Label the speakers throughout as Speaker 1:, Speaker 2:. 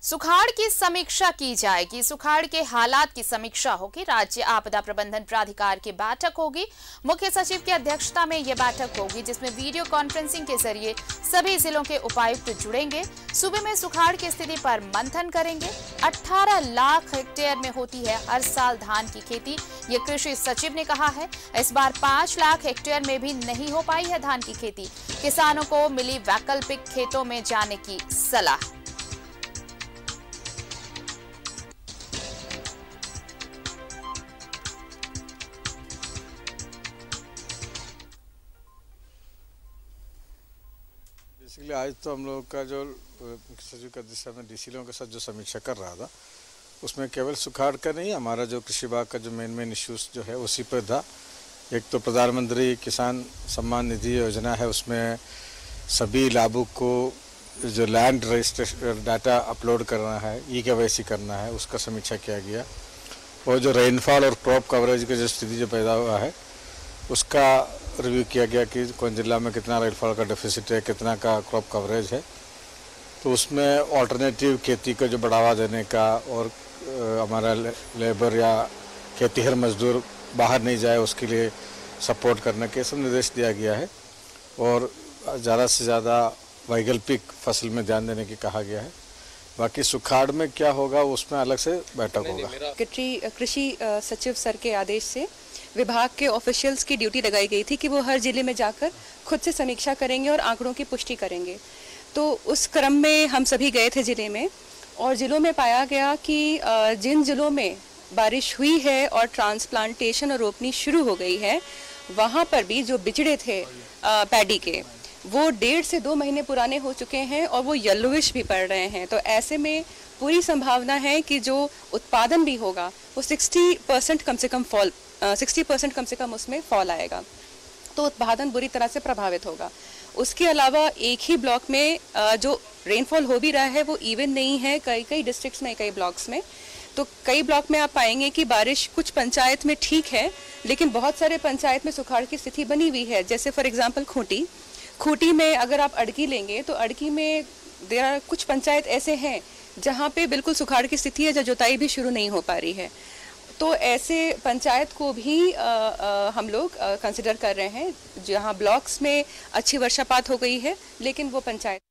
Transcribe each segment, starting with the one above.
Speaker 1: सुखाड़ की समीक्षा की जाएगी। सुखाड़ के हालात की समीक्षा होगी। राज्य आपदा प्रबंधन प्राधिकार की बैठक होगी। मुख्य सचिव की अध्यक्षता में यह बैठक होगी, जिसमें वीडियो कॉन्फ्रेंसिंग के जरिए सभी जिलों के उपायुक्त जुड़ेंगे। सूबे में सुखाड़ की स्थिति पर मंथन करेंगे। 18 लाख हेक्टेयर में होती है हर साल धान की खेती, ये कृषि सचिव ने कहा है। इस बार 5 लाख हेक्टेयर में भी नहीं हो पाई है धान की खेती। किसानों को मिली वैकल्पिक खेतों में जाने की सलाह।
Speaker 2: बेसिकली आज तो हम लोग का जो मुख्य सचिव का दिशा में डीसी लोगों के साथ जो समीक्षा कर रहा था, उसमें केवल सुखाड़ का नहीं, हमारा जो कृषि विभाग का जो मेन इश्यूज जो है उसी पर था। एक तो प्रधानमंत्री किसान सम्मान निधि योजना है, उसमें सभी लाभुक को जो लैंड रजिस्ट्रेशन डाटा अपलोड करना है, ई-केवाईसी करना है, उसका समीक्षा किया गया। और जो रेनफॉल और क्रॉप कवरेज की जो स्थिति जो पैदा हुआ है उसका रिव्यू किया गया कि कौन जिला में कितना रेनफॉल का डेफिसिट है, कितना का क्रॉप कवरेज है। तो उसमें ऑल्टरनेटिव खेती को जो बढ़ावा देने का और हमारा लेबर या खेतीहर मजदूर बाहर नहीं जाए उसके लिए सपोर्ट करने के सब निर्देश दिया गया है। और ज़्यादा से ज़्यादा वैकल्पिक फसल में ध्यान देने की कहा गया है। बाकी सुखाड़ में क्या होगा उसमें अलग से बैठक होगा।
Speaker 3: कृषि सचिव सर के आदेश से विभाग के ऑफिशियल्स की ड्यूटी लगाई गई थी कि वो हर जिले में जाकर खुद से समीक्षा करेंगे और आंकड़ों की पुष्टि करेंगे। तो उस क्रम में हम सभी गए थे जिले में, और जिलों में पाया गया कि जिन जिलों में बारिश हुई है और ट्रांसप्लांटेशन और रोपनी शुरू हो गई है, वहाँ पर भी जो बिचड़े थे पैडी के, वो 1.5 से 2 महीने पुराने हो चुके हैं और वो येलोविश भी पड़ रहे हैं। तो ऐसे में पूरी संभावना है कि जो उत्पादन भी होगा वो 60% कम से कम उसमें फॉल आएगा, तो उत्पादन बुरी तरह से प्रभावित होगा। उसके अलावा एक ही ब्लॉक में जो रेनफॉल हो भी रहा है वो इवन नहीं है, कई डिस्ट्रिक्ट्स में, कई ब्लॉक्स में। तो कई ब्लॉक में आप पाएंगे कि बारिश कुछ पंचायत में ठीक है, लेकिन बहुत सारे पंचायत में सुखाड़ की स्थिति बनी हुई है। जैसे फॉर एग्जांपल खूंटी में अगर आप अड़की लेंगे तो अड़की में कुछ पंचायत ऐसे हैं जहाँ पे बिल्कुल सुखाड़ की स्थिति है, जहाँ जुताई भी शुरू नहीं हो पा रही है। तो ऐसे पंचायत को भी हम लोग कंसिडर कर रहे हैं जहाँ ब्लॉक्स में अच्छी वर्षापात हो गई है, लेकिन वो पंचायत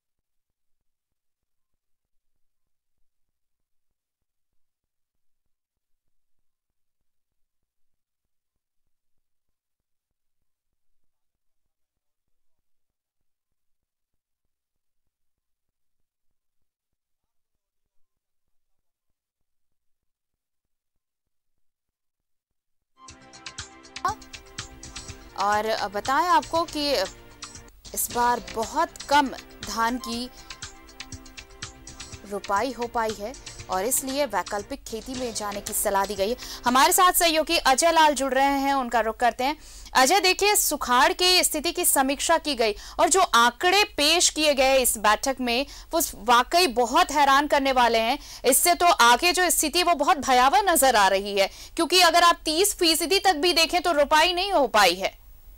Speaker 1: और बताएं आपको कि इस बार बहुत कम धान की रुपाई हो पाई है और इसलिए वैकल्पिक खेती में जाने की सलाह दी गई है। हमारे साथ सहयोगी अजय लाल जुड़ रहे हैं, उनका रुख करते हैं। अजय, देखिए, सुखाड़ की स्थिति की समीक्षा की गई और जो आंकड़े पेश किए गए इस बैठक में वो वाकई बहुत हैरान करने वाले हैं। इससे तो आगे जो स्थिति वो बहुत भयावह नजर आ रही है, क्योंकि अगर आप 30% तक भी देखें तो रुपाई नहीं हो पाई है।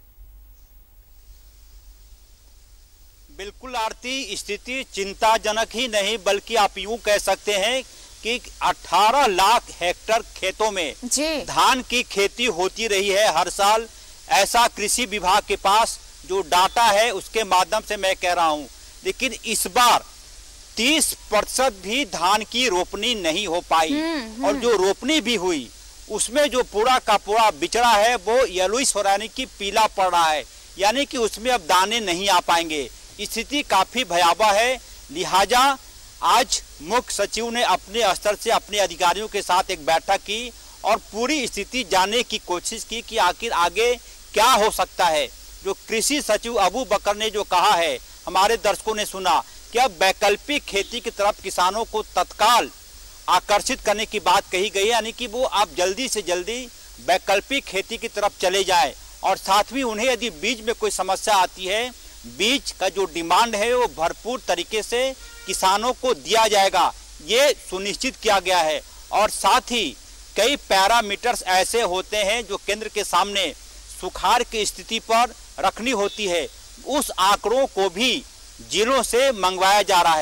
Speaker 4: बिल्कुल आरती, स्थिति चिंताजनक ही नहीं बल्कि आप यूं कह सकते हैं कि 18 लाख हेक्टेयर खेतों में धान की खेती होती रही है हर साल। ऐसा कृषि विभाग के पास जो डाटा है उसके माध्यम से मैं कह रहा हूं। लेकिन इस बार 30% भी धान की रोपनी नहीं हो पाई और जो रोपनी भी हुई उसमें जो पूरा का पूरा बिचड़ा है वो येलोइश हो रहा है, कि पीला पड़ रहा है, यानी कि उसमें अब दाने नहीं आ पाएंगे। स्थिति काफी भयावह है। लिहाजा आज मुख्य सचिव ने अपने स्तर से अपने अधिकारियों के साथ एक बैठक की और पूरी स्थिति जानने की कोशिश की कि आखिर आगे क्या हो सकता है। जो कृषि सचिव अबू बकर ने जो कहा है, हमारे दर्शकों ने सुना कि अब वैकल्पिक खेती की तरफ किसानों को तत्काल आकर्षित करने की बात कही गई है, यानी कि वो आप जल्दी से जल्दी वैकल्पिक खेती की तरफ चले जाएं। और साथ ही उन्हें यदि बीज में कोई समस्या आती है, बीज का जो डिमांड है वो भरपूर तरीके से किसानों को दिया जाएगा, ये सुनिश्चित किया गया है। और साथ ही कई पैरामीटर्स ऐसे होते हैं जो केंद्र के सामने सुखाड़ की स्थिति पर रखनी होती है, उस आंकड़ों को भी जिलों से मंगवाया जा रहा है।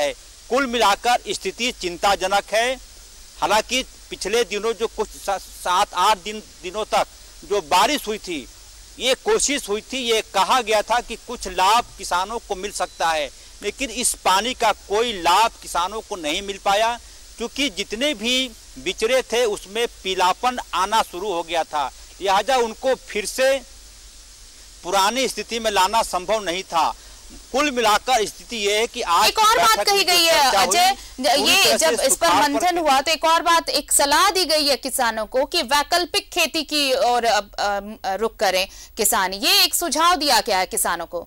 Speaker 4: कुल मिलाकर स्थिति चिंताजनक है। हालांकि पिछले दिनों जो कुछ 7-8 दिनों तक जो बारिश हुई थी, ये कोशिश हुई थी, ये कहा गया था कि कुछ लाभ किसानों को मिल सकता है, लेकिन इस पानी का कोई लाभ किसानों को नहीं मिल पाया, क्योंकि जितने भी बिचड़े थे उसमें पीलापन आना शुरू हो गया था। लिहाजा उनको फिर से पुरानी स्थिति में लाना संभव नहीं था। कुल मिलाकर स्थिति ये है कि आज
Speaker 1: एक और बात कही गई है अजय, ये जब इस पर मंथन हुआ तो एक और बात, एक सलाह दी गई है किसानों को कि वैकल्पिक खेती की ओर रुख करें किसान, ये एक सुझाव दिया गया है किसानों को।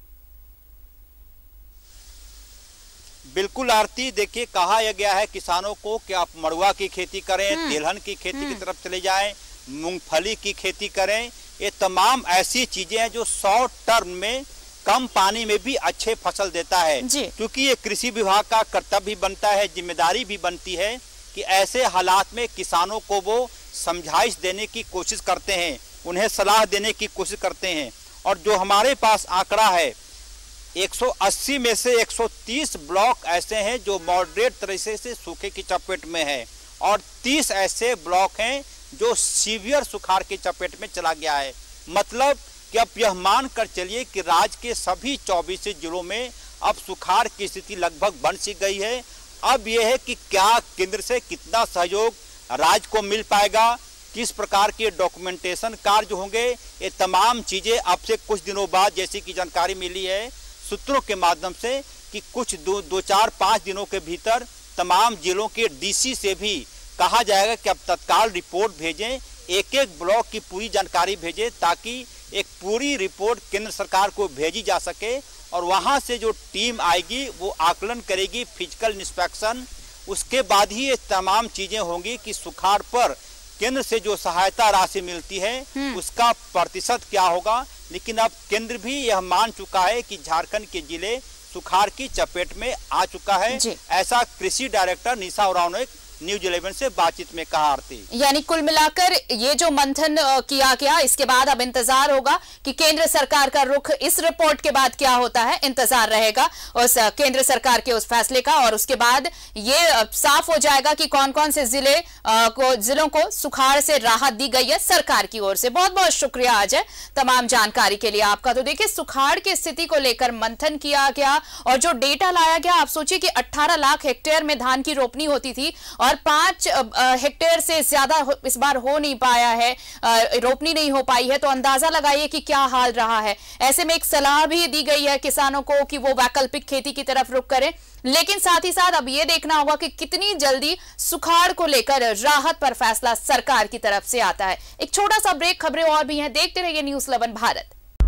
Speaker 4: बिल्कुल आरती, देखिए कहा यह गया है किसानों को कि आप मड़ुआ की खेती करें, तिलहन की खेती की तरफ चले जाएं, मूंगफली की खेती करें। ये तमाम ऐसी चीजें हैं जो शॉर्ट टर्म में कम पानी में भी अच्छे फसल देता है, क्योंकि ये कृषि विभाग का कर्तव्य भी बनता है, जिम्मेदारी भी बनती है कि ऐसे हालात में किसानों को वो समझाइश देने की कोशिश करते हैं, उन्हें सलाह देने की कोशिश करते हैं। और जो हमारे पास आंकड़ा है, 180 में से 130 ब्लॉक ऐसे हैं जो मॉडरेट तरीके से सूखे की चपेट में है, और 30 ऐसे ब्लॉक हैं जो सीवियर सुखाड़ की चपेट में चला गया है। मतलब कि अब यह मान कर चलिए कि राज्य के सभी 24 जिलों में अब सुखाड़ की स्थिति लगभग बन सी गई है। अब यह है कि क्या केंद्र से कितना सहयोग राज्य को मिल पाएगा, किस प्रकार के डॉक्यूमेंटेशन कार्य होंगे, ये तमाम चीजें अब से कुछ दिनों बाद, जैसी कि जानकारी मिली है सूत्रों के माध्यम से, कि कुछ 2-4-5 दिनों के भीतर तमाम जिलों के डीसी से भी कहा जाएगा कि अब तत्काल रिपोर्ट भेजें, एक एक ब्लॉक की पूरी जानकारी भेजें, ताकि एक पूरी रिपोर्ट केंद्र सरकार को भेजी जा सके, और वहां से जो टीम आएगी वो आकलन करेगी, फिजिकल इंस्पेक्शन, उसके बाद ही ये तमाम चीजें होंगी कि सुखाड़ पर केंद्र से जो सहायता राशि मिलती है उसका प्रतिशत क्या होगा। लेकिन अब केंद्र भी यह मान चुका है कि झारखंड के जिले सुखाड़ की चपेट में आ चुका है, ऐसा कृषि डायरेक्टर निशा उरांव ने न्यूज 11 से बातचीत में कहा। आरती, यानी
Speaker 1: कुल मिलाकर ये जो मंथन किया गया, इसके बाद अब इंतजार होगा कि केंद्र सरकार का रुख इस रिपोर्ट के बाद क्या होता है। इंतजार रहेगा उस केंद्र सरकार के उस फैसले का, और उसके बाद ये साफ हो जाएगा कि कौन कौन से जिलों को सुखाड़ से राहत दी गई है सरकार की ओर से। बहुत बहुत शुक्रिया अजय तमाम जानकारी के लिए आपका। तो देखिए, सुखाड़ की स्थिति को लेकर मंथन किया गया और जो डेटा लाया गया, आप सोचिए कि 18 लाख हेक्टेयर में धान की रोपनी होती थी और 5 हेक्टेयर से ज्यादा इस बार हो नहीं पाया है, रोपनी नहीं हो पाई है, तो अंदाजा लगाइए कि क्या हाल रहा है। ऐसे में एक सलाह भी दी गई है किसानों को कि वो वैकल्पिक खेती की तरफ रुख करें, लेकिन साथ ही साथ अब ये देखना होगा कि कितनी जल्दी सुखाड़ को लेकर राहत पर फैसला सरकार की तरफ से आता है। एक छोटा सा ब्रेक, खबरें और भी हैं, देखते रहिए news 11 Bharat.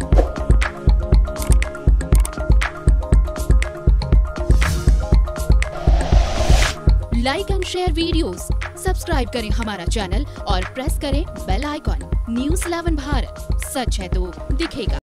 Speaker 5: Like and share videos, subscribe करें हमारा चैनल और प्रेस करें बेल आइकॉन। न्यूज़ 11 भारत, सच है तो दिखेगा।